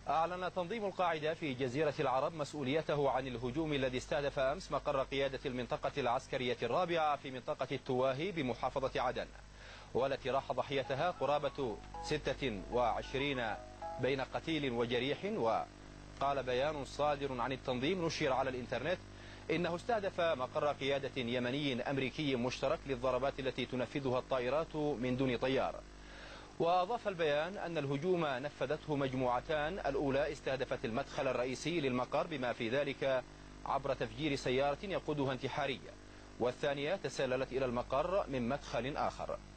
أعلن تنظيم القاعدة في جزيرة العرب مسؤوليته عن الهجوم الذي استهدف أمس مقر قيادة المنطقة العسكرية الرابعة في منطقة التواهي بمحافظة عدن، والتي راح ضحيتها قرابة 26 بين قتيل وجريح. وقال بيان صادر عن التنظيم نشر على الإنترنت إنه استهدف مقر قيادة يمني أمريكي مشترك للضربات التي تنفذها الطائرات من دون طيار. وأضاف البيان أن الهجوم نفذته مجموعتان، الأولى استهدفت المدخل الرئيسي للمقر بما في ذلك عبر تفجير سيارة يقودها انتحارية، والثانية تسللت إلى المقر من مدخل آخر.